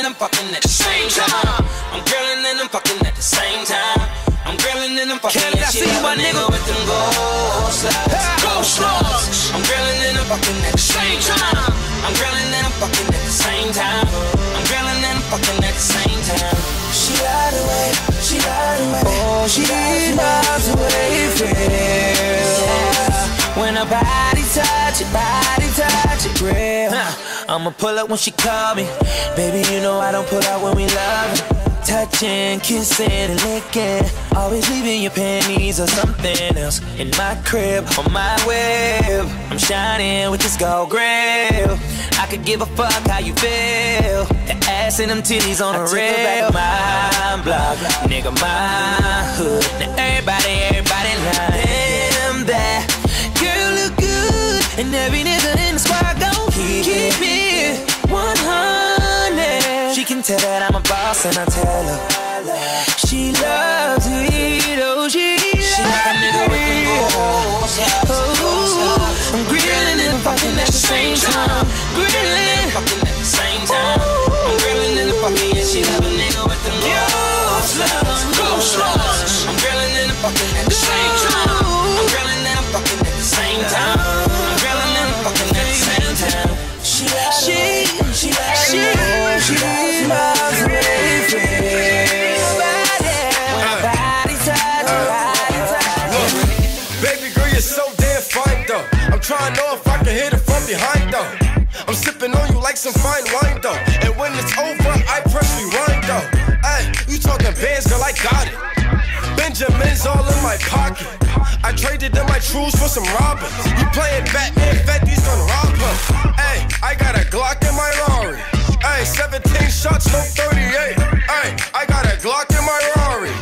I'm fucking at the same time. I'm grilling and I'm fucking at the same time. I'm grilling and I'm fucking and she love a nigga with them gold slugs. I'm grilling and I'm fucking at the same time. I'm grilling and I'm fucking at the same time. I'm grilling and I'm fucking at the same time. She lied away, she lied away. Oh, she lies away, feel. When her body touch it, real. I'ma pull up when she call me. Baby, you know I don't pull out when we love. Touching, kissing, and licking. Always leaving your panties or something else in my crib, on my web. I'm shining with this gold grill. I could give a fuck how you feel. The ass and them titties on the rail. My block, nigga, my hood. Now everybody lying. Damn, that girl look good, and every nigga in the squad gon' keep it 100. She can tell that I'm a boss, and I tell her she loves it. Oh, she like a nigga with them goals. I'm grilling and fucking at the same time. Grilling, fucking at the same time. I'm grilling and fucking, and she love a nigga with them goals. I'm grilling and fucking at the same time. I'm grilling and fucking at the same time. I'm grilling and fucking at the same time. She loves baby girl, you're so damn fine though. I'm trying to know if I can hit it from behind though. I'm sipping on you like some fine wine though. And when it's over, I press rewind though. Ay, you talking bands, girl, I got it. Benjamin's all in my pocket. I traded in my trues for some robbers. You playing Batman, Fetty's gonna rob her. Ay, I got a Glock in my Rari. Ay, 17 shots, no 38. Ay, I got a Glock in my Rari.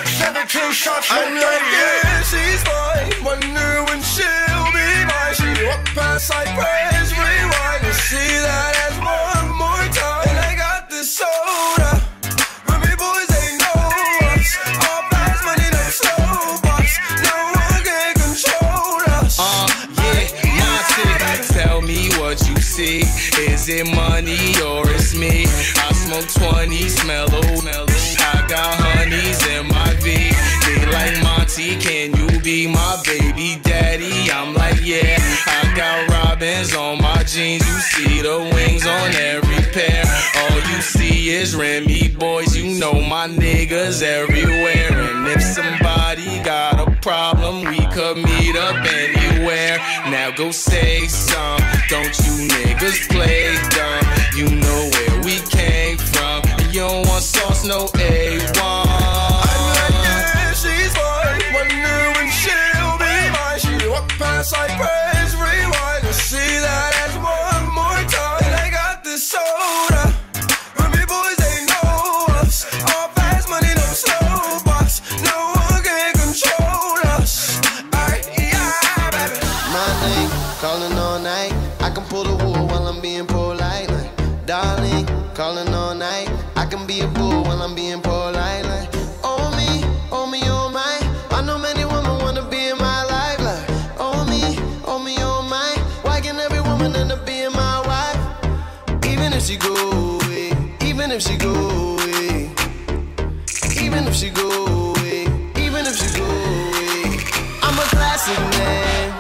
17 shots, no 38. Yeah, she's fine. Wonder when she'll be mine. She walk past, I press rewind to see that ass one more time. And I got this soda. Remy boys, they know us. All fast money, no slow bucks. No one can control us. Yeah, my ticket. Tell me what you see. Is it money or it's me? I smoke 20, smell old. I got honeys in my V. They like Monty, can you be my baby daddy? I'm like, yeah. I got robins on my jeans. You see the wings on every pair. All you see is Remy boys. You know my niggas everywhere. And if somebody got a problem, we could meet up anywhere. Now go say some. Don't you niggas play dumb. You know where we came from. You don't want sauce, no A1. I'm like, yeah, she's fine. Wonder when she'll be mine. She walk past, I press rewind to see that ass one more time. And I got this soda. Remy boys, they know us. All fast money, no slow bucks. No one can control us. Yeah, baby. My name, calling all night. I can pull the wool while I'm being polite. Like, darling, calling all night. I can be a fool while I'm being polite. Like, oh me, oh my. I know many women wanna be in my life. Like, oh me, oh my. Why can every woman end up being my wife? Even if she go away, even if she go away, even if she go away, even if she go away. I'm a classic man.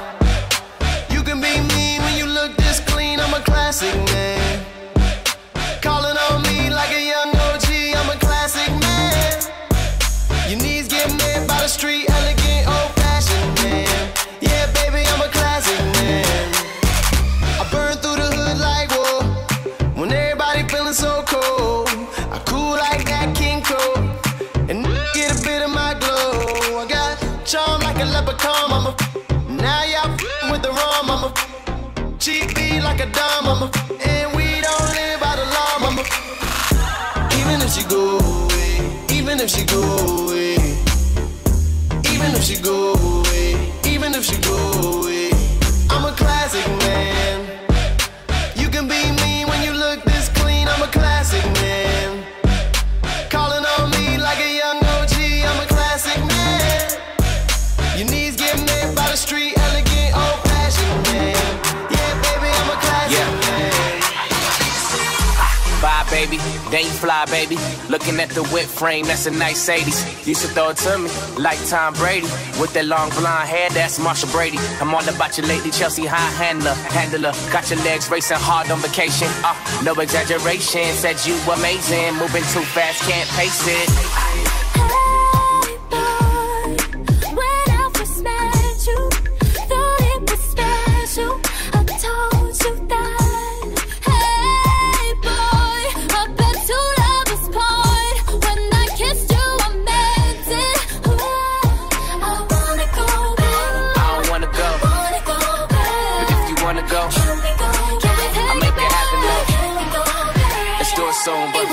You can be mean when you look this clean. I'm a classic man. Calling on me like a young OG. I'm a classic man. Your knees get made by the street, elegant, old-fashioned man. Yeah, baby, I'm a classic man. I burn through the hood like whoa. When everybody feeling so cold, I cool like that King Cole, and get a bit of my glow. I got charm like a leprechaun. I'm a now y'all with the rum. I'm a cheap beat like a dime. I'm a and we don't live by the law. I'm a even if she go away, even if she go away, even if she go away, even if she go away. I'm a classic man. You can be mean when you look this clean. I'm a classic man. Calling on me like a young OG. I'm a classic man. Your knees get made by the street, elegant, old-fashioned man. Yeah, baby, I'm a classic man. Bye, baby. then you fly, baby. Looking at the whip frame, that's a nice 80s. Used to throw it to me like Tom Brady. With that long blonde hair, that's Marsha Brady. I'm all about you lately, Chelsea high handler. Got your legs racing hard on vacation. No exaggeration, said you amazing. Moving too fast, can't pace it. Soon, but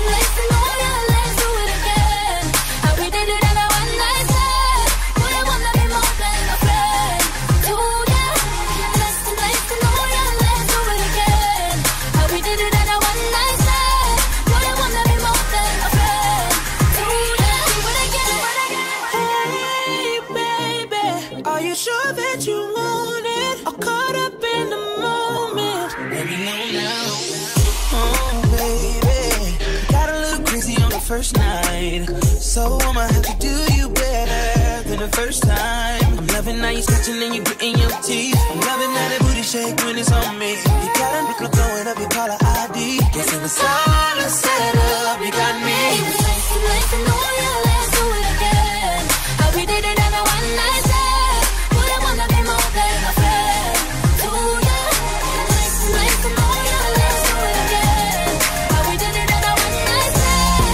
first night, so I'ma have to do you better than the first time. I'm loving how you scratching and you gritting your teeth. I'm loving how that booty shake when it's on me. You got a nickel throwing up your caller ID. Guess it was all a setup, you got me. It was nice and loyal, let's do it again. How we did it on a one night stand. Would I wanna be more than a friend to you? Nice and loyal, let's do it again. How we did it on a one night stand.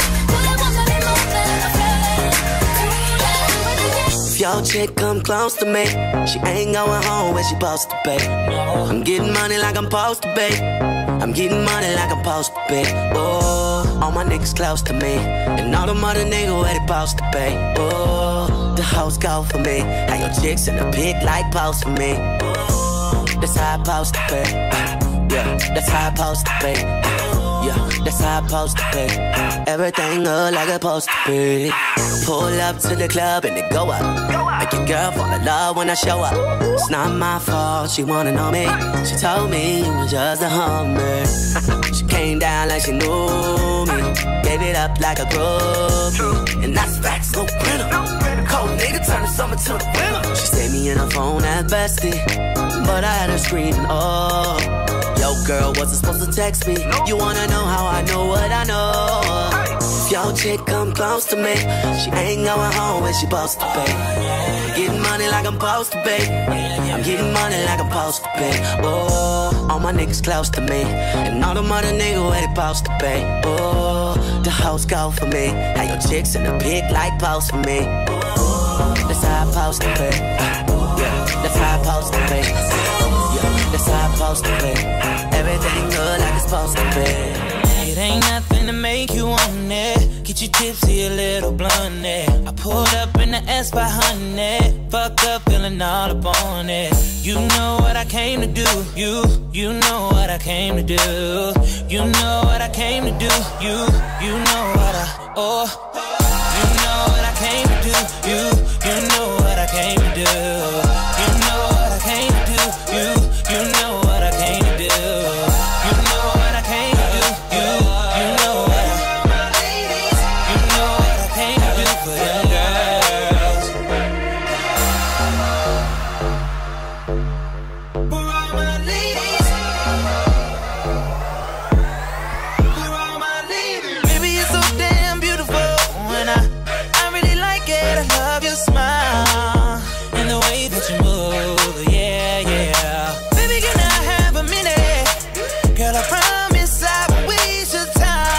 If your chick come close to me, she ain't going home when she supposed to be. I'm getting money like I'm supposed to be. I'm getting money like I'm supposed to be. Oh, all my niggas close to me, and all them other niggas where they supposed to be. Oh, the hoes go for me. How your chicks in the pic like post for me. Oh, that's how I supposed to be. Yeah, that's how I supposed to be. Yeah, that's how I'm supposed to be. Everything look like it's supposed to be. Pull up to the club and it go up. Make your girl fall in love when I show up. It's not my fault, she wanna know me. She told me you was just a hummer. She came down like she knew me. Gave it up like a groupie. And that's facts, no printer. Cold nigga turn the summer to the winter. She saved me in her phone at bestie, but I had her screaming, oh. Yo, girl, wasn't supposed to text me. You wanna know how I know what I know? If your chick come close to me, she ain't going home when she supposed to be. I'm getting money like I'm supposed to be. I'm getting money like I'm supposed to be. Oh, all my niggas close to me, and all them other niggas where they supposed to be. Oh, the hoes go for me. How your chicks in the pic like post for me. Oh, that's how I'm supposed to be. Yeah, that's how I'm supposed to be. That's how I'm supposed to be. Everything good like it's supposed to be. It ain't nothing to make you want it. Get you tipsy, a little blunt it. I pulled up in the S500. Fucked up, feeling all up on it. You know what I came to do. You know what I came to do. You know what I came to do. You know what you know what I came to do. You know what I came to do. You know what I came to do. You know what I came to do. You know what I came to do. You know what I came to do for them girls. For all my ladies. For all my ladies. Baby, you're so damn beautiful, and I really like it. I love your smile and the way that you move. Yeah, yeah. Baby, can I have a minute? Girl, I promise I won't waste your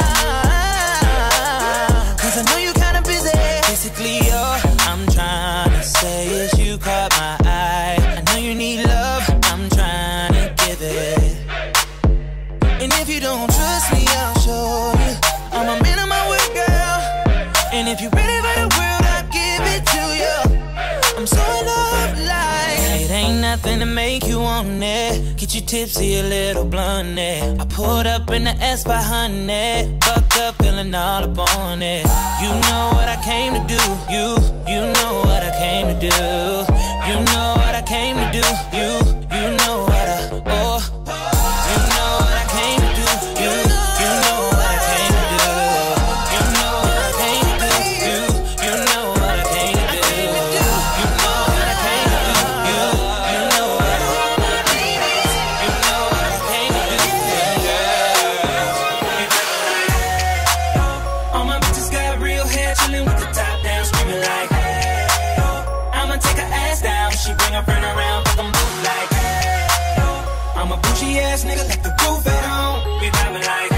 time. Cause I know you're kinda busy. Basically, all I'm trying to say is you caught my eye. I know you need love, I'm trying to give it. And if you don't trust me, I'll show you. I'm a man of my word, girl. And if you're ready for the world, I'll give it to you. I'm so in love, like it ain't nothing to make you want it. Get you tipsy, a little blunt it. I pulled up in the S500. Fucked up, feeling all up on it. You know what I came to do. You know what I came to do. You know what I came to do. You know what I, oh. You know what I came to do. You know what I came to do. ass nigga left the roof at home. We vibing like,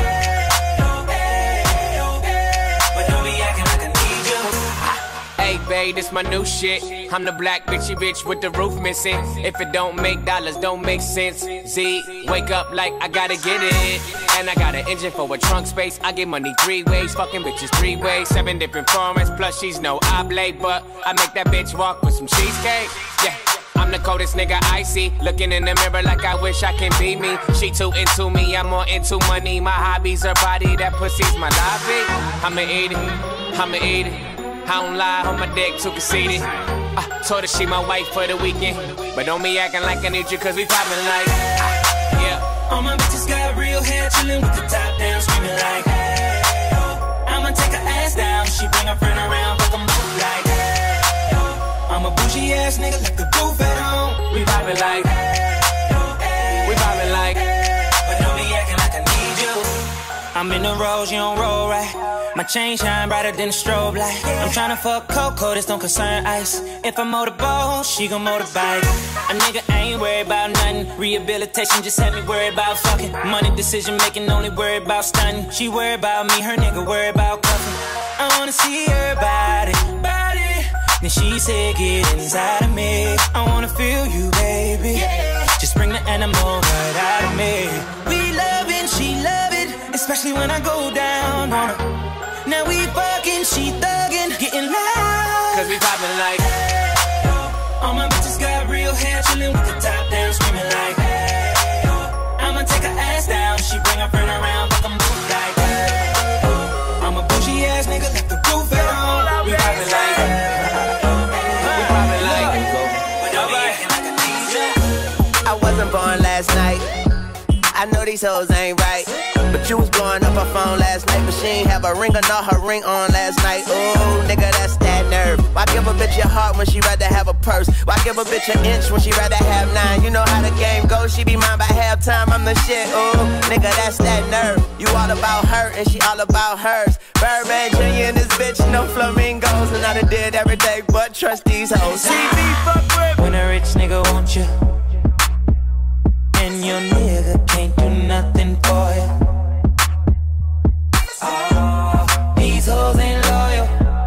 but don't be acting like I need you. Hey, babe, this my new shit. I'm the black bitchy bitch with the roof missing. If it don't make dollars, don't make sense. Z, wake up like I gotta get it. And I got an engine for a trunk space. I get money 3 ways, fucking bitches 3 ways. 7 different formats, plus she's no oblate. But I make that bitch walk with some cheesecake. Yeah, I'm the coldest nigga I see. Looking in the mirror like I wish I can be me. She too into me, I'm more into money. My hobby's her body, that pussy's my lobby. I'ma eat it, I'ma eat it. I don't lie, on my dick, too conceited. Told her she my wife for the weekend. But don't be acting like I need you, cause we poppin' like, yeah. All my bitches got real hair, chillin' with the top down, screaming like, hey, I'ma take her ass down. She bring her friend around, fuck them both like, hey, I'm a bougie ass nigga, left the roof at home. We poppin' like, we poppin' like, but don't be acting like I need you. I'm in the rose, you don't roll right. My chain shine brighter than a strobe light. I'm tryna fuck Coco, this don't concern ice. If I motorboat, she gon' motorbike. A nigga ain't worried about nothing. Rehabilitation just had me worried about fucking. Money decision making, only worried about stunning. She worried about me, her nigga worried about cuffing. I wanna see her body. Then she said, get inside of me. I wanna feel you, baby. Just bring the animal right out of me. We love it, she love it, especially when I go down on her. Now we fucking, she thuggin', getting loud. cause we poppin' like, all my bitches got real hair, chillin' with the top down, screaming like, I'ma take her ass down. She bring her friend around, fuck them both like, I'm a bougie ass nigga, left the roof at home. we poppin' like, but don't be acting like I need you. I wasn't born last night. I know these hoes ain't right, but you was blowing up her phone last night, but she ain't have a ring or not her ring on last night. Ooh, nigga, that's that nerve. Why give a bitch your heart when she rather have a purse? Why give a bitch an inch when she rather have 9? You know how the game goes, she be mine by halftime, I'm the shit. Ooh, nigga, that's that nerve. You all about her and she all about hers. Birdman Jr. and this bitch, no flamingos, and I done did every day but trust these hoes. See me fuck with when a rich nigga want you, and your nigga can't do nothing for you. Oh, these hoes ain't loyal.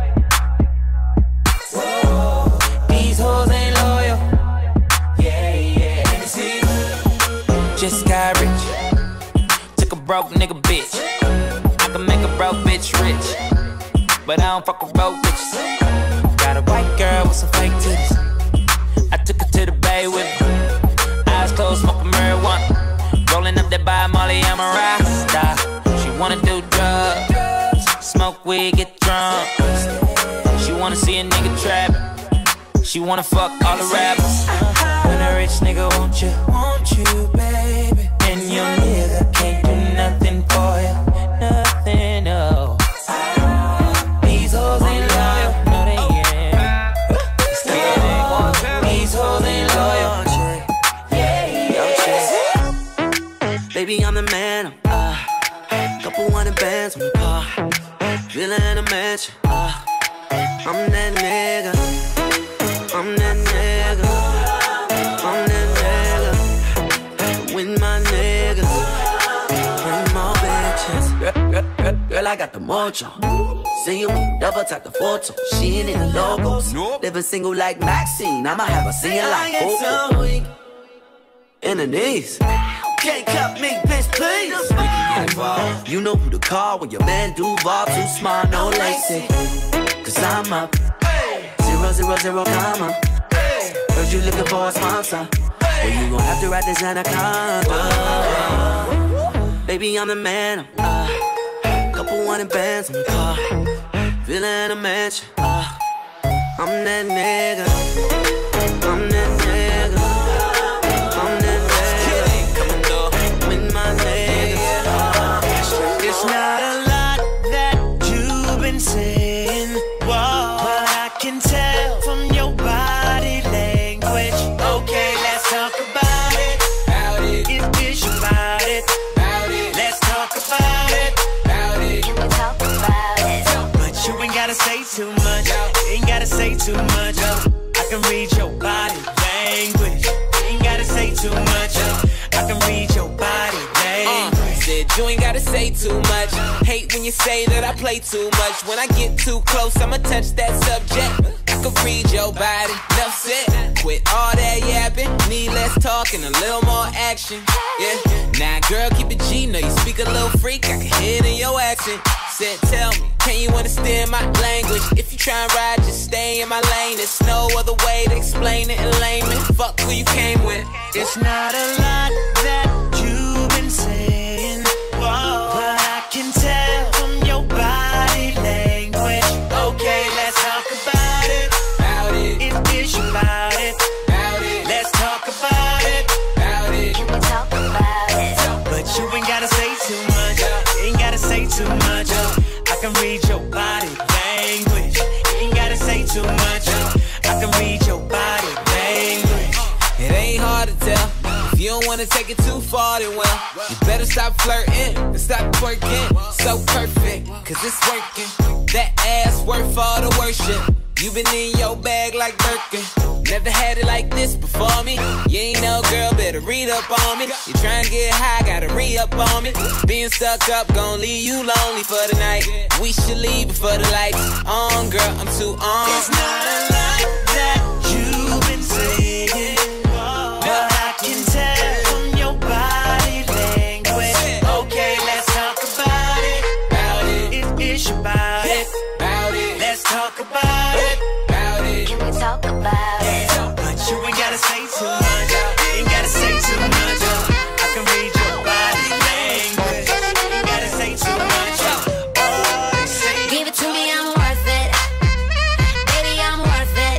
Whoa, these hoes ain't loyal. Yeah, yeah. Let me see. Just got rich. Took a broke nigga bitch. I can make a broke bitch rich, but I don't fuck with broke bitches. Got a white girl with some fake titties. I took her to the bay with me. Eyes closed, smoking marijuana. Rolling up that by Molly, I'm a rock star. She wanna do drugs, smoke weed, get drunk. She wanna see a nigga trap. She wanna fuck all the rappers. When a rich nigga want you, baby, and your nigga can't do nothing for you, nothing, no. These hoes ain't loyal, no they ain't. These hoes ain't loyal. Baby, I'm the man, couple hundred bands on the car, villa in a mansion, I'm that nigga, I'm that nigga, I'm that nigga, with my niggas, bring more bitches. Girl, I got the mojo, see you double tap the photo, she ain't in the logos, living single like Maxine, I'ma have her singing like Coco, in the knees. Can't cut me, bitch, please. You know who to call when your man Duval too smart, no lacy. Cause I'm up 000, comma. Heard you looking for a sponsor. Well, you gon' have to ride this anaconda. Baby, I'm the man. Couple hundred bands on the car, villa in a mansion. I'm that nigga. I'm that nigga. I'm that nigga. It's not a lot that you've been saying, whoa, but I can tell from your body language. Okay, let's talk about it. If it's about it, let's talk about it. Can we talk about it? But you ain't gotta say too much. Ain't gotta say too much. I can read your body language. Ain't gotta say too much. I can read your body. say too much. Hate when you say that I play too much. When I get too close, I'ma touch that subject. I can read your body, enough said. Quit all that yapping, need less talk and a little more action. Yeah, now girl, keep it G, know you speak a little freak, I can hear it in your accent. Said, tell me, can you understand my language? If you try and ride, just stay in my lane. There's no other way to explain it in layman. Fuck who you came with. It's not a lot that you've been saying, whoa, but I can tell from your body language. Okay, let's talk about it. It is about it. Let's talk about it. Can we talk about it? But you ain't gotta say too much. You ain't gotta say too much. I can read your body language. You ain't gotta say too much. I can read your body language. It ain't hard to tell. If you don't wanna take it too far, then well, you better stop flirting and stop twerking. So perfect, cause it's working. That ass worth all the worship. You been in your bag like Birkin. Never had it like this before me. You ain't no girl, better read up on me. You tryna get high, gotta re-up on me. Being stuck up, gon' leave you lonely for the night. We should leave before the lights on, girl, I'm too on. It's not a lot that you've been saying, but I can tell from your body language. Okay, let's talk about it. It is about it. Let's talk about it. Can we talk about it? But you ain't gotta say too much. You ain't gotta say too much. I can read your body language. You ain't gotta say too much. Give it to me, I'm worth it. Baby, I'm worth it.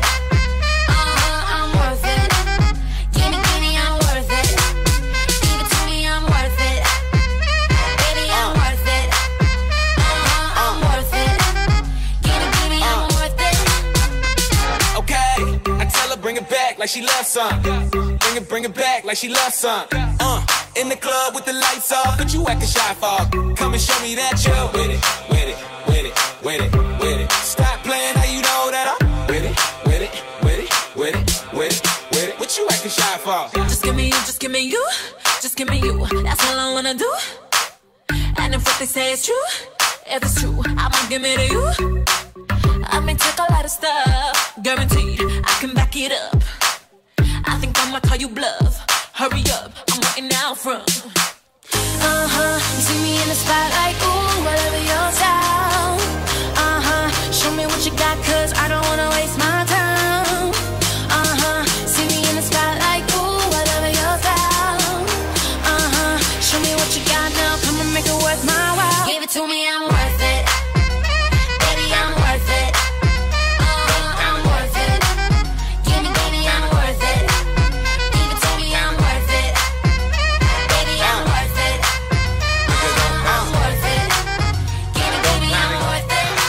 I'm worth it. Give me, I'm worth it. Give it to me, I'm worth it. Baby, I'm worth it. I'm worth it. Give me, I'm worth it. Okay, I tell her bring it back like she loves some. Bring it back like she loves some. In the club with the lights off, but you acting shy for. Come and show me that you're with it, with it, with it, with it, with it. Stop playing, how you know that I'm with it, with it, with it, with it, with it, with it. What you acting shy for? Just give me you, just give me you, just give me you. That's all I wanna do. And if what they say is true, if it's true, I'ma give it to you. I may take a lot of stuff, guaranteed I can back it up. I think I'ma call you bluff. Hurry up, I'm waiting out front. You see me in the spotlight, ooh, whatever your style. Show me what you got, cause I don't wanna waste my time. See me in the spotlight, ooh, whatever your style. Show me what you got now, come and make it worth my while. Give it to me, I'm worth it. Baby, I'm worth it. I'm worth it. Give me, baby, I'm worth it. Give it to me, I'm worth it. Baby, I'm worth it. I'm worth it. Give me, baby, I'm worth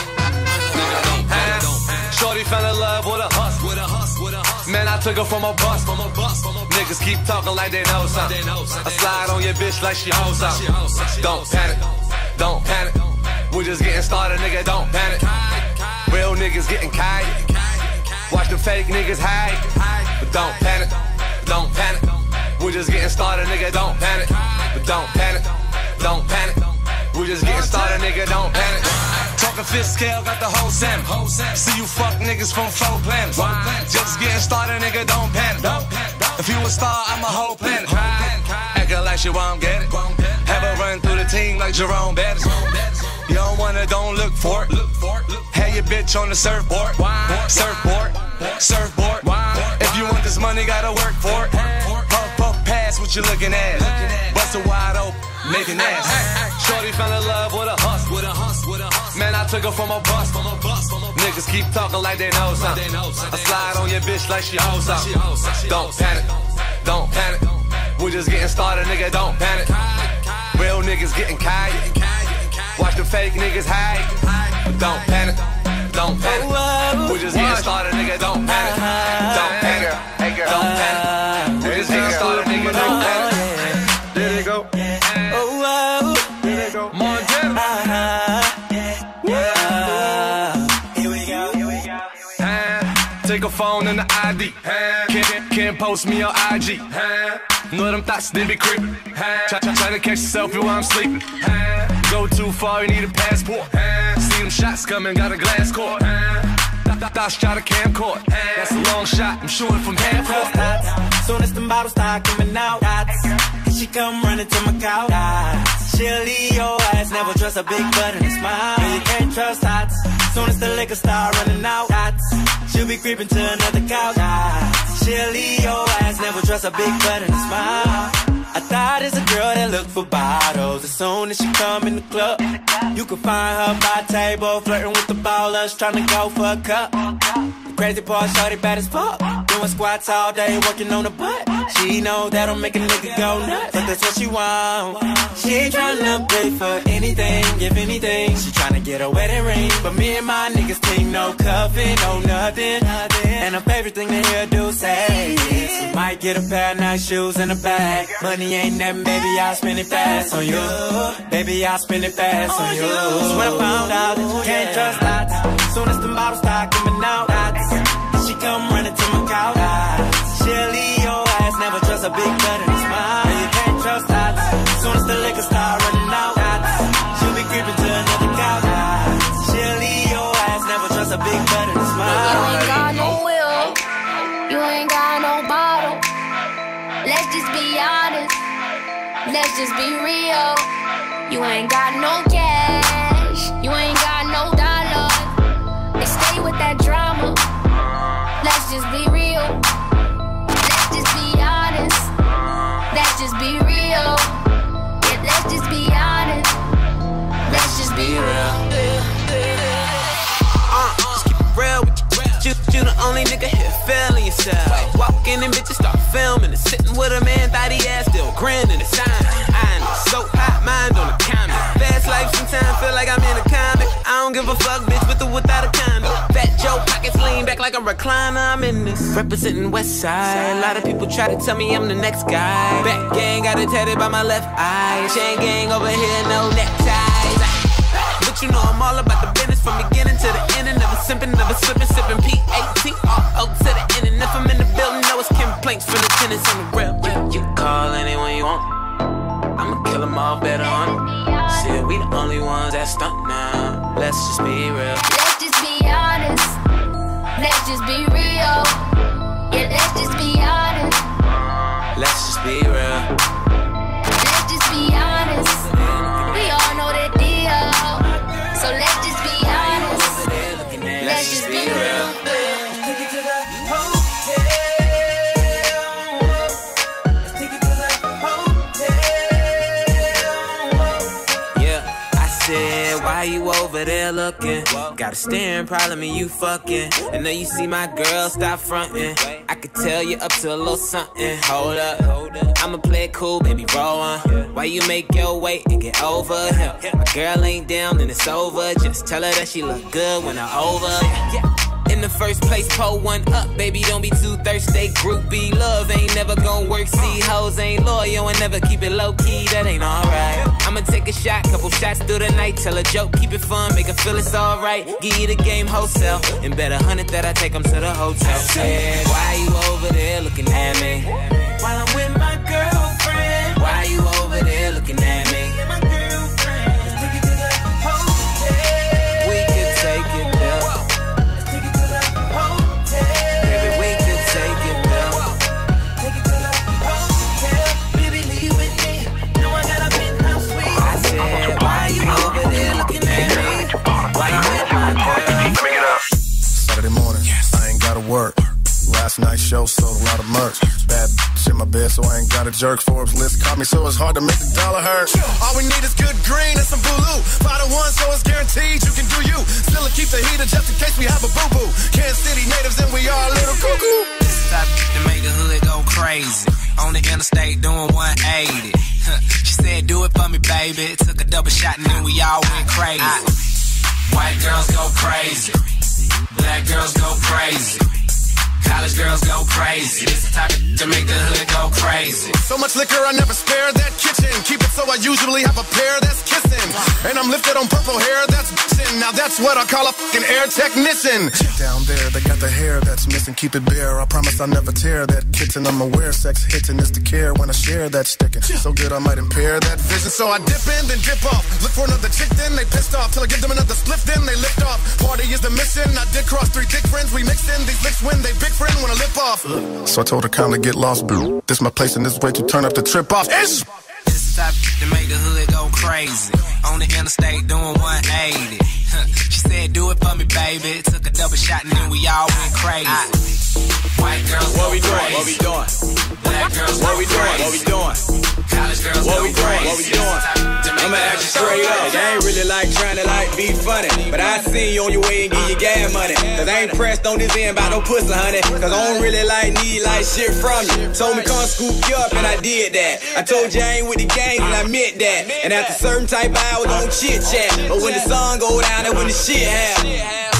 it. Shorty fell in love with a hustle. Man, I took her from a bus. Niggas keep talking like they know something. I slide on your bitch like she hoes up. Don't panic, don't panic. We just getting started, nigga, don't panic. Real niggas getting kite. Watch the fake niggas hide. But don't panic, don't panic. We just getting started, nigga, don't panic. But don't panic, don't panic. We just getting started, nigga, don't panic. Talking fifth scale, got the whole salmon. See you fuck niggas from 4 planets. Just getting started, nigga, don't panic. If you a star, I'm a whole planet. Acting like she won't get it. Have her run through the team like Jerome Bettis. You don't wanna, don't look for it. Have your bitch on the surfboard. Surfboard, surfboard. If you want this money, gotta work for it. Puff, puff, pass what you looking at. Bust it wide open, making ass. Shorty fell in love with a hustle. Man, I took her from a bus. Niggas keep talking like they know something. I slide on your bitch like she hoes up. Don't panic, don't panic. We just getting started, nigga, don't panic. Real niggas getting kite. Watch the fake niggas hide. But don't panic, don't panic. We just getting started, nigga, don't panic. Don't panic, don't panic. We just getting started, nigga, don't panic. There they go. There they go. Montana. Here we go. Take a phone and the ID. Can't post me on IG. Know them thoughts, they be creeping. Try to catch a selfie while I'm sleeping. go too far, you need a passport. See them shots coming, got a glass court. Thought shot a camcord. That's a long shot, I'm shooting from half court. Soon as them bottles start coming out, she come running to my couch. She'll leave your ass, never trust a big butt and a smile. No, you can't trust hots. Soon as the liquor start running out, she'll be creeping to another couch. She'll leave your ass, never trust a big butt and a smile. I thought it's a girl that look for bottles. As soon as she come in the club, you can find her by table, flirting with the ballers, trying to go for a cup. The crazy part, shorty bad as fuck, doing squats all day, working on the butt. She know that'll make a nigga go nuts, but that's what she want. She ain't tryna pay for anything, if anything. She tryna get a wedding ring, but me and my niggas think no cuffing, no nothing. And her favorite thing to hear do say is, we might get a pair of nice shoes and a bag. Money ain't nothing, baby, I'll spend it fast on you. Baby, I'll spend it fast on you. So when I found out that you can't trust lots, soon as the bottles start coming out, she come running to my couch. She'll leave your ass, never trust a big butt and a smile. You can't trust lots, soon as the liquor start running out, she'll be creeping to another couch. She'll leave your ass, never trust a big butt and a smile. You ain't got no will, you ain't got no bottle. Let's just be honest, let's just be real. You ain't got no cash, you ain't got no dollar. They stay with that drama. Let's just be real. Let's just be honest. Let's just be real. Yeah, let's just be honest. Let's just be real. Just keep it real with you. You the only nigga here feeling yourself. Walk in and bitches start filming and sitting with a man, thought he ass still grinning and sign. I know, so hot, mind on the comment. Fast life sometimes feel like I'm in a comic. I don't give a fuck, bitch, with or without a condo. Fat Joe pockets lean back like a recliner. I'm in this representing West Side. A lot of people try to tell me I'm the next guy. Back gang got it tatted by my left eye. Chain gang over here, no neckties. But you know I'm all about the business from beginning to the end. And never simping, never slipping, sipping P-A-T-R-O to the end. And if I'm in the building, know it's complaints from the tenants on the real. You can call anyone you want, I'ma kill them all better on them. Shit, we the only ones that stunt now. Let's just be real. Let's just be honest. Let's just be real. Yeah, let's just be honest. Let's just be real. Let's just be honest. We all know the deal. So let's just be honest. Let's just be real. Take it to the hotel. Let's take it to the hotel. Yeah, I said, why you over there looking? Got a staring problem and you fucking. And now you see my girl, stop fronting. I could tell you up to a little something. Hold up, I'ma play it cool, baby, roll on. Why you make your way and get over him? My girl ain't down and it's over. Just tell her that she look good when I'm over. In the first place, pull one up, baby, don't be too thirsty. Groupie love ain't never gon' work. See, hoes ain't loyal and never keep it low-key, that ain't alright. I'ma take a shot, couple shots through the night. Tell a joke, keep it fun, make her feel it's alright. Give you the game wholesale, and bet 100 that I take them to the hotel. Said, why you over there looking at me? While I'm with my girlfriend. Why you over there looking at me? My girlfriend. Let's take it to the hotel. We could take it there. Let's take it to the hotel. Baby, we could take it there. Take it to the hotel. Baby, leave with me. Know I got a penthouse suite. I said, why you over there looking at me? Why you with my girl? Saturday morning, I ain't gotta work. Last night's show sold a lot of merch. Bad bitch in my bed, so I ain't got a jerk. Forbes list caught me, so it's hard to make the dollar hurt. All we need is good green and some blue. 5 to 1, so it's guaranteed you can do you. Still keep the heater just in case we have a boo-boo. Kansas City natives and we are a little cuckoo. Stop to make the hood go crazy. On the interstate doing 180. She said, do it for me, baby. Took a double shot and then we all went crazy. White girls go crazy. Black girls go crazy. College girls go crazy. This the type of to make the hood go crazy. So much liquor, I never spare that kitchen. Keep it so I usually have a pair that's kissing. And I'm lifted on purple hair that's missing. Now that's what I call a fucking air technician. Down there, they got the hair that's missing. Keep it bare, I promise I'll never tear that kitten. I'm aware sex hitting is the care when I share that sticking. So good I might impair that vision. So I dip in, then dip off. Look for another chick, then they pissed off. Till I give them another split, then they lift off. Party is the mission. I did cross 3 thick friends. We mixed in these licks when they big friend wanna lip off. So I told her kindly get lost, boo. This my place and this way to turn up the trip off. This the type to make the hood go crazy. On the interstate doing 180. She said, do it for me, baby. Took a double shot and then we all went crazy. White girls, what we doing? What we doing? Black girls, what we doing? What we doing? College girls, what we doing? What we doing? I'ma ask you straight up. I ain't really like trying to like be funny, but I seen you on your way and give you gas money. Cause I ain't pressed on this end by no pussy, honey. Cause I don't really need shit from you. Told me come scoop you up and I did that. I told you I ain't with the gang and I meant that. And after certain type of hours don't chit chat. But when the sun go down and when the shit happen.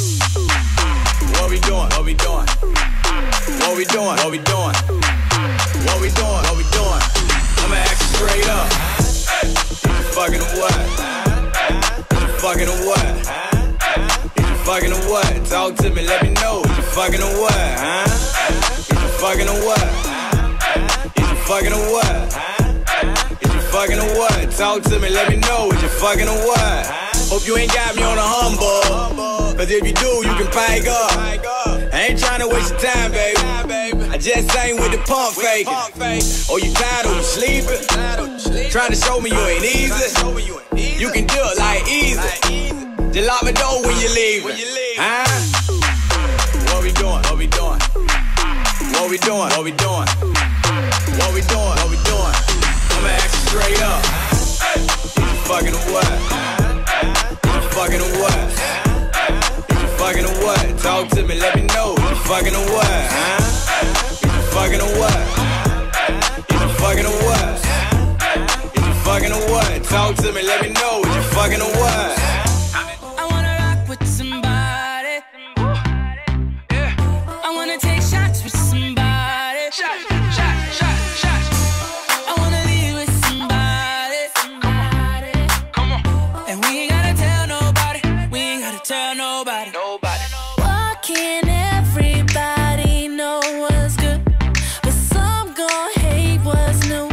What we doing? What we doing? What we doing? What we doing? What we doing? What we doing? I'ma ask you straight up. You fucking or what? You fucking or what? You fucking or what? Talk to me, let me know. You fucking or what? Huh? You fucking or what? You fucking or what? You fucking or what? Talk to me, let me know. You fucking or what? Hope you ain't got me on a humble. Cause if you do, you can pipe up. I ain't tryna waste your time, baby. I just ain't with the pump faking. Oh, you tired or you sleeping? Trying to show me you ain't easy. You can do it like easy. Just lock my door when you leaving. Huh? What we doing? What we doing? What we doing? What we doing? What we doing? What we doing? I'ma ask you straight up. You fucking or what? You fucking or what? Fucking or what? Talk to me, let me know. You fucking or what? Huh? You fucking or what? You fucking or what? You fucking or what? Talk to me, let me know. You fucking or what? I wanna rock with somebody. I wanna take shots with somebody. Shots. I wanna leave with somebody. Come on. And we ain't gotta tell nobody. We ain't gotta tell nobody. Why can't everybody know what's good, but some gon' hate what's new?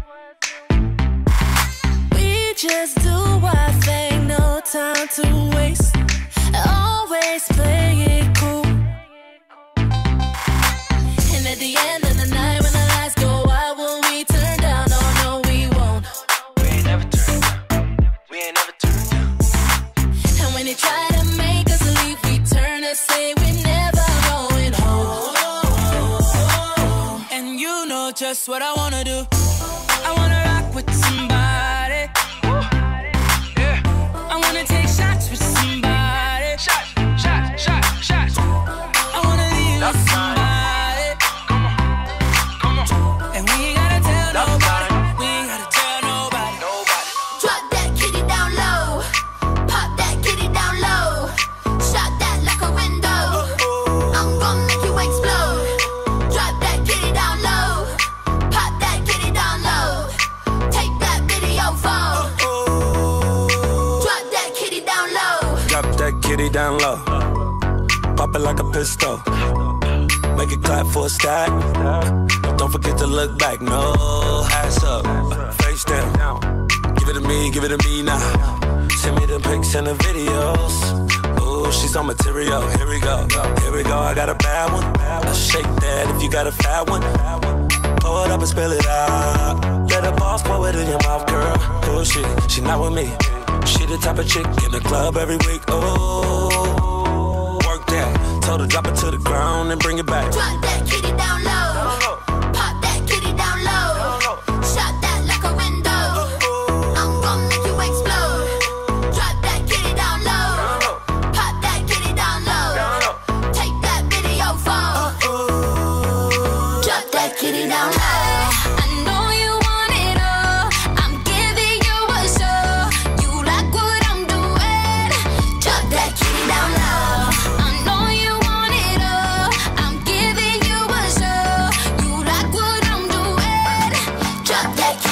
We just do our thing, no time to waste. Always play it cool. And at the end of the night, when the lights go out, will we turn down? Oh no, we won't. We ain't never turn down. We ain't never turn down. And when they try to make us leave, we turn and say we're never going home. And you know just what I wanna do. I wanna rock with somebody. I wanna take shots with somebody. Shots. I wanna leave with somebody. Come on. And we ain't gotta tell nobody. We ain't gotta tell nobody. Drop that kitty down low. Pop that kitty down low. Shot that like a window. I'm gonna make you explode. Drop that kitty down low. Pop that kitty down low. Take that video phone. Drop that kitty down low. Drop that kitty down low. Pop it like a pistol. Make it clap for a stack. Don't forget to look back. No, ass up, face down. Give it to me now. Send me the pics and the videos. Ooh, she's on material. Here we go. I got a bad one. I'll shake that if you got a fat one. Pour it up and spill it out. Let a boss pour it in your mouth, girl. Oh, she not with me. She the type of chick in the club every week. Oh, work that. Told her drop it to the ground and bring it back. Drop that kitty down low. Pop that kitty down low. Shot that like a window. I'm gonna make you explode. Drop that kitty down low. Pop that kitty down low. Take that video phone. Drop that kitty down low. I know you want it all. I'm giving you a show. You like what I'm doing. Drop that kitty down low. I know you want it all. I'm giving you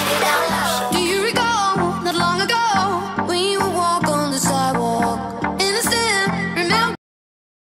it out loud.